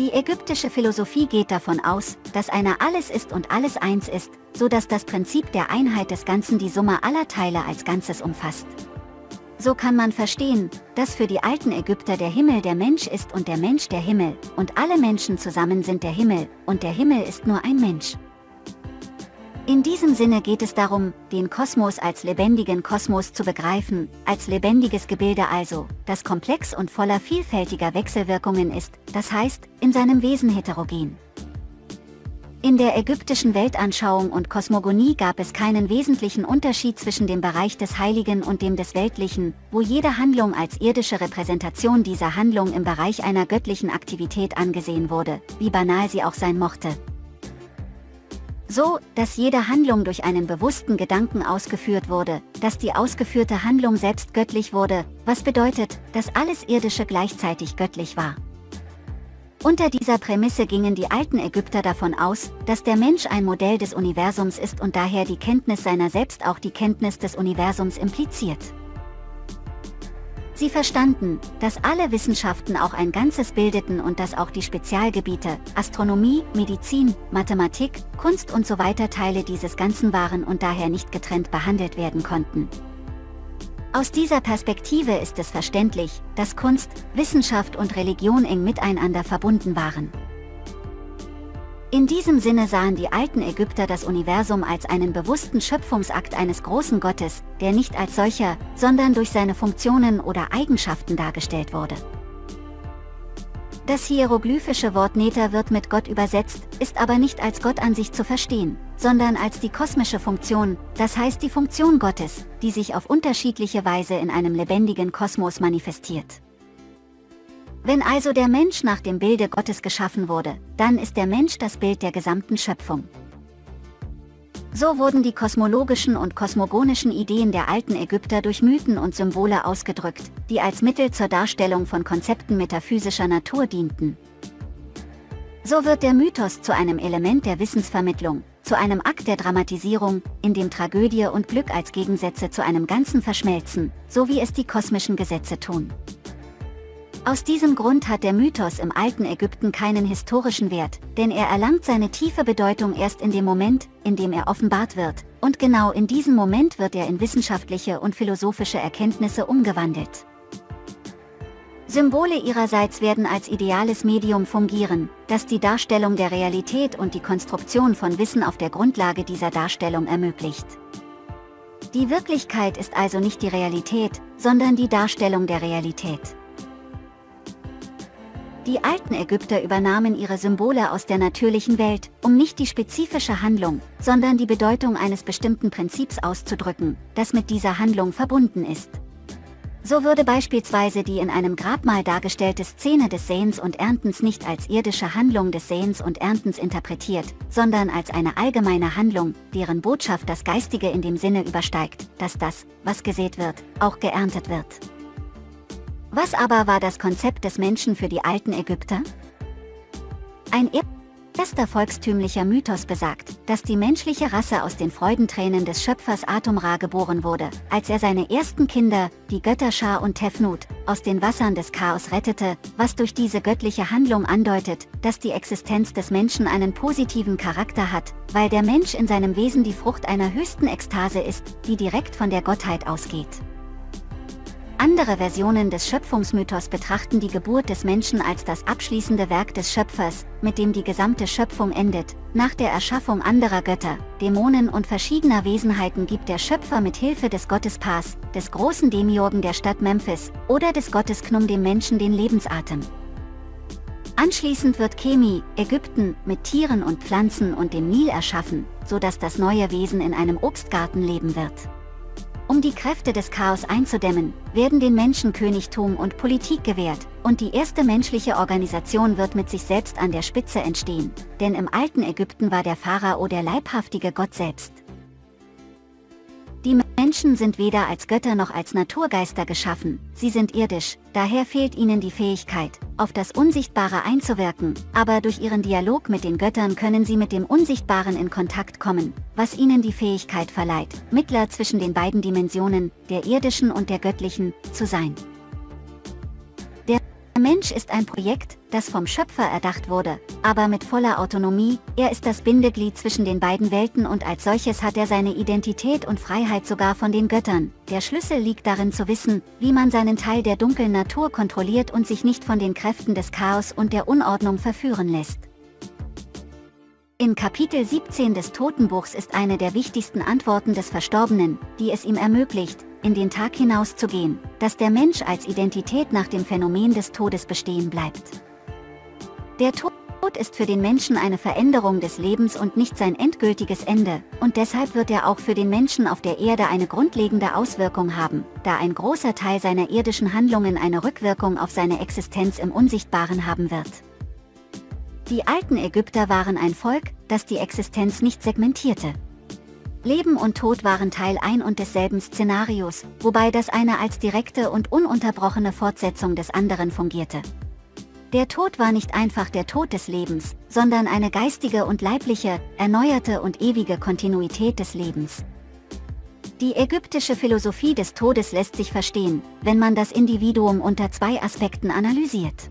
Die ägyptische Philosophie geht davon aus, dass einer alles ist und alles eins ist, so dass das Prinzip der Einheit des Ganzen die Summe aller Teile als Ganzes umfasst. So kann man verstehen, dass für die alten Ägypter der Himmel der Mensch ist und der Mensch der Himmel, und alle Menschen zusammen sind der Himmel, und der Himmel ist nur ein Mensch. In diesem Sinne geht es darum, den Kosmos als lebendigen Kosmos zu begreifen, als lebendiges Gebilde also, das komplex und voller vielfältiger Wechselwirkungen ist, das heißt, in seinem Wesen heterogen. In der ägyptischen Weltanschauung und Kosmogonie gab es keinen wesentlichen Unterschied zwischen dem Bereich des Heiligen und dem des Weltlichen, wo jede Handlung als irdische Repräsentation dieser Handlung im Bereich einer göttlichen Aktivität angesehen wurde, wie banal sie auch sein mochte. So, dass jede Handlung durch einen bewussten Gedanken ausgeführt wurde, dass die ausgeführte Handlung selbst göttlich wurde, was bedeutet, dass alles Irdische gleichzeitig göttlich war. Unter dieser Prämisse gingen die alten Ägypter davon aus, dass der Mensch ein Modell des Universums ist und daher die Kenntnis seiner selbst auch die Kenntnis des Universums impliziert. Sie verstanden, dass alle Wissenschaften auch ein Ganzes bildeten und dass auch die Spezialgebiete, Astronomie, Medizin, Mathematik, Kunst usw. Teile dieses Ganzen waren und daher nicht getrennt behandelt werden konnten. Aus dieser Perspektive ist es verständlich, dass Kunst, Wissenschaft und Religion eng miteinander verbunden waren. In diesem Sinne sahen die alten Ägypter das Universum als einen bewussten Schöpfungsakt eines großen Gottes, der nicht als solcher, sondern durch seine Funktionen oder Eigenschaften dargestellt wurde. Das hieroglyphische Wort Neter wird mit Gott übersetzt, ist aber nicht als Gott an sich zu verstehen, sondern als die kosmische Funktion, das heißt die Funktion Gottes, die sich auf unterschiedliche Weise in einem lebendigen Kosmos manifestiert. Wenn also der Mensch nach dem Bilde Gottes geschaffen wurde, dann ist der Mensch das Bild der gesamten Schöpfung. So wurden die kosmologischen und kosmogonischen Ideen der alten Ägypter durch Mythen und Symbole ausgedrückt, die als Mittel zur Darstellung von Konzepten metaphysischer Natur dienten. So wird der Mythos zu einem Element der Wissensvermittlung, zu einem Akt der Dramatisierung, in dem Tragödie und Glück als Gegensätze zu einem Ganzen verschmelzen, so wie es die kosmischen Gesetze tun. Aus diesem Grund hat der Mythos im alten Ägypten keinen historischen Wert, denn er erlangt seine tiefe Bedeutung erst in dem Moment, in dem er offenbart wird, und genau in diesem Moment wird er in wissenschaftliche und philosophische Erkenntnisse umgewandelt. Symbole ihrerseits werden als ideales Medium fungieren, das die Darstellung der Realität und die Konstruktion von Wissen auf der Grundlage dieser Darstellung ermöglicht. Die Wirklichkeit ist also nicht die Realität, sondern die Darstellung der Realität. Die alten Ägypter übernahmen ihre Symbole aus der natürlichen Welt, um nicht die spezifische Handlung, sondern die Bedeutung eines bestimmten Prinzips auszudrücken, das mit dieser Handlung verbunden ist. So würde beispielsweise die in einem Grabmal dargestellte Szene des Säens und Erntens nicht als irdische Handlung des Säens und Erntens interpretiert, sondern als eine allgemeine Handlung, deren Botschaft das Geistige in dem Sinne übersteigt, dass das, was gesät wird, auch geerntet wird. Was aber war das Konzept des Menschen für die alten Ägypter? Ein erster volkstümlicher Mythos besagt, dass die menschliche Rasse aus den Freudentränen des Schöpfers Atum-Ra geboren wurde, als er seine ersten Kinder, die Götter Scha und Tefnut, aus den Wassern des Chaos rettete, was durch diese göttliche Handlung andeutet, dass die Existenz des Menschen einen positiven Charakter hat, weil der Mensch in seinem Wesen die Frucht einer höchsten Ekstase ist, die direkt von der Gottheit ausgeht. Andere Versionen des Schöpfungsmythos betrachten die Geburt des Menschen als das abschließende Werk des Schöpfers, mit dem die gesamte Schöpfung endet. Nach der Erschaffung anderer Götter, Dämonen und verschiedener Wesenheiten gibt der Schöpfer mit Hilfe des Gottes Pas, des großen Demiurgen der Stadt Memphis, oder des Gottes Khnum dem Menschen den Lebensatem. Anschließend wird Chemi, Ägypten, mit Tieren und Pflanzen und dem Nil erschaffen, sodass das neue Wesen in einem Obstgarten leben wird. Um die Kräfte des Chaos einzudämmen, werden den Menschen Königtum und Politik gewährt, und die erste menschliche Organisation wird mit sich selbst an der Spitze entstehen, denn im alten Ägypten war der Pharao der leibhaftige Gott selbst. Die Menschen sind weder als Götter noch als Naturgeister geschaffen, sie sind irdisch, daher fehlt ihnen die Fähigkeit, auf das Unsichtbare einzuwirken, aber durch ihren Dialog mit den Göttern können sie mit dem Unsichtbaren in Kontakt kommen, was ihnen die Fähigkeit verleiht, Mittler zwischen den beiden Dimensionen, der irdischen und der göttlichen, zu sein. Der Mensch ist ein Projekt, das vom Schöpfer erdacht wurde, aber mit voller Autonomie. Er ist das Bindeglied zwischen den beiden Welten und als solches hat er seine Identität und Freiheit sogar von den Göttern. Der Schlüssel liegt darin zu wissen, wie man seinen Teil der dunklen Natur kontrolliert und sich nicht von den Kräften des Chaos und der Unordnung verführen lässt. In Kapitel 17 des Totenbuchs ist eine der wichtigsten Antworten des Verstorbenen, die es ihm ermöglicht, in den Tag hinauszugehen, dass der Mensch als Identität nach dem Phänomen des Todes bestehen bleibt. Der Tod ist für den Menschen eine Veränderung des Lebens und nicht sein endgültiges Ende, und deshalb wird er auch für den Menschen auf der Erde eine grundlegende Auswirkung haben, da ein großer Teil seiner irdischen Handlungen eine Rückwirkung auf seine Existenz im Unsichtbaren haben wird. Die alten Ägypter waren ein Volk, das die Existenz nicht segmentierte. Leben und Tod waren Teil ein und desselben Szenarios, wobei das eine als direkte und ununterbrochene Fortsetzung des anderen fungierte. Der Tod war nicht einfach der Tod des Lebens, sondern eine geistige und leibliche, erneuerte und ewige Kontinuität des Lebens. Die ägyptische Philosophie des Todes lässt sich verstehen, wenn man das Individuum unter zwei Aspekten analysiert.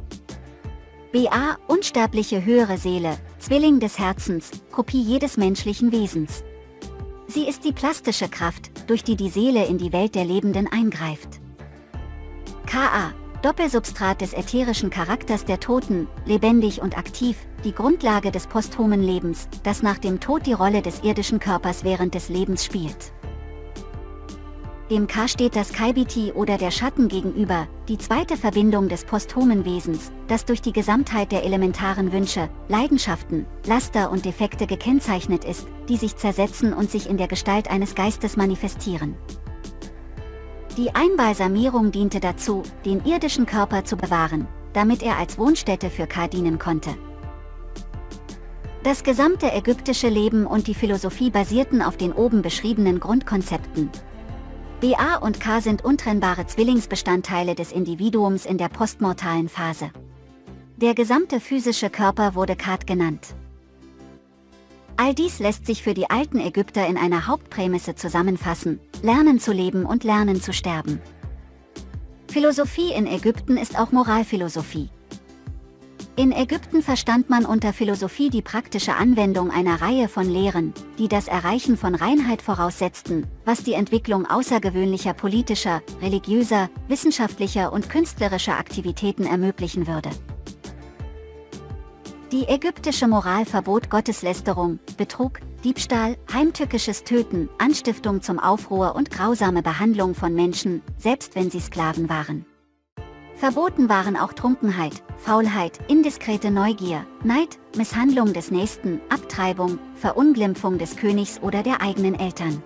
BA, unsterbliche höhere Seele, Zwilling des Herzens, Kopie jedes menschlichen Wesens. Sie ist die plastische Kraft, durch die die Seele in die Welt der Lebenden eingreift. KA, Doppelsubstrat des ätherischen Charakters der Toten, lebendig und aktiv, die Grundlage des posthumen Lebens, das nach dem Tod die Rolle des irdischen Körpers während des Lebens spielt. Dem K steht das Kaibiti oder der Schatten gegenüber, die zweite Verbindung des posthumen Wesens, das durch die Gesamtheit der elementaren Wünsche, Leidenschaften, Laster und Defekte gekennzeichnet ist, die sich zersetzen und sich in der Gestalt eines Geistes manifestieren. Die Einbalsamierung diente dazu, den irdischen Körper zu bewahren, damit er als Wohnstätte für K dienen konnte. Das gesamte ägyptische Leben und die Philosophie basierten auf den oben beschriebenen Grundkonzepten. BA und K sind untrennbare Zwillingsbestandteile des Individuums in der postmortalen Phase. Der gesamte physische Körper wurde Khat genannt. All dies lässt sich für die alten Ägypter in einer Hauptprämisse zusammenfassen: Lernen zu leben und lernen zu sterben. Philosophie in Ägypten ist auch Moralphilosophie. In Ägypten verstand man unter Philosophie die praktische Anwendung einer Reihe von Lehren, die das Erreichen von Reinheit voraussetzten, was die Entwicklung außergewöhnlicher politischer, religiöser, wissenschaftlicher und künstlerischer Aktivitäten ermöglichen würde. Die ägyptische Moral verbot Gotteslästerung, Betrug, Diebstahl, heimtückisches Töten, Anstiftung zum Aufruhr und grausame Behandlung von Menschen, selbst wenn sie Sklaven waren. Verboten waren auch Trunkenheit, Faulheit, indiskrete Neugier, Neid, Misshandlung des Nächsten, Abtreibung, Verunglimpfung des Königs oder der eigenen Eltern.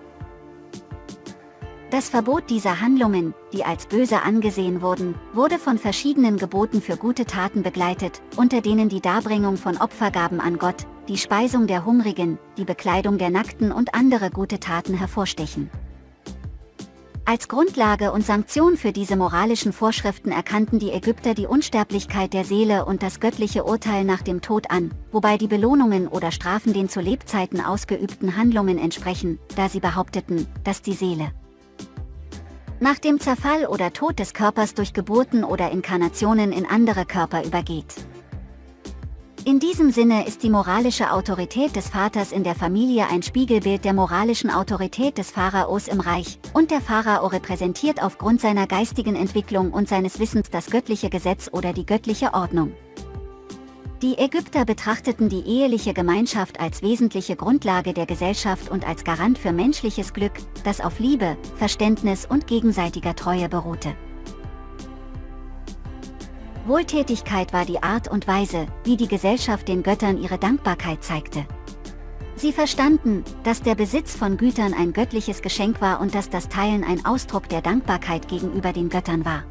Das Verbot dieser Handlungen, die als böse angesehen wurden, wurde von verschiedenen Geboten für gute Taten begleitet, unter denen die Darbringung von Opfergaben an Gott, die Speisung der Hungrigen, die Bekleidung der Nackten und andere gute Taten hervorstechen. Als Grundlage und Sanktion für diese moralischen Vorschriften erkannten die Ägypter die Unsterblichkeit der Seele und das göttliche Urteil nach dem Tod an, wobei die Belohnungen oder Strafen den zu Lebzeiten ausgeübten Handlungen entsprechen, da sie behaupteten, dass die Seele nach dem Zerfall oder Tod des Körpers durch Geburten oder Inkarnationen in andere Körper übergeht. In diesem Sinne ist die moralische Autorität des Vaters in der Familie ein Spiegelbild der moralischen Autorität des Pharaos im Reich, und der Pharao repräsentiert aufgrund seiner geistigen Entwicklung und seines Wissens das göttliche Gesetz oder die göttliche Ordnung. Die Ägypter betrachteten die eheliche Gemeinschaft als wesentliche Grundlage der Gesellschaft und als Garant für menschliches Glück, das auf Liebe, Verständnis und gegenseitiger Treue beruhte. Wohltätigkeit war die Art und Weise, wie die Gesellschaft den Göttern ihre Dankbarkeit zeigte. Sie verstanden, dass der Besitz von Gütern ein göttliches Geschenk war und dass das Teilen ein Ausdruck der Dankbarkeit gegenüber den Göttern war.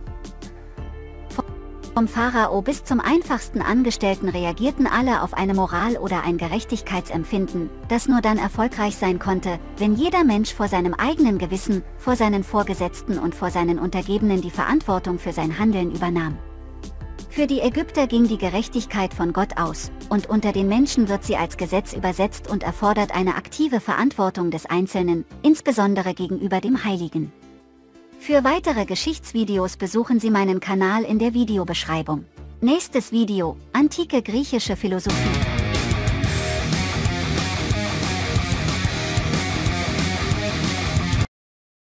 Vom Pharao bis zum einfachsten Angestellten reagierten alle auf eine Moral oder ein Gerechtigkeitsempfinden, das nur dann erfolgreich sein konnte, wenn jeder Mensch vor seinem eigenen Gewissen, vor seinen Vorgesetzten und vor seinen Untergebenen die Verantwortung für sein Handeln übernahm. Für die Ägypter ging die Gerechtigkeit von Gott aus, und unter den Menschen wird sie als Gesetz übersetzt und erfordert eine aktive Verantwortung des Einzelnen, insbesondere gegenüber dem Heiligen. Für weitere Geschichtsvideos besuchen Sie meinen Kanal in der Videobeschreibung. Nächstes Video: antike griechische Philosophie.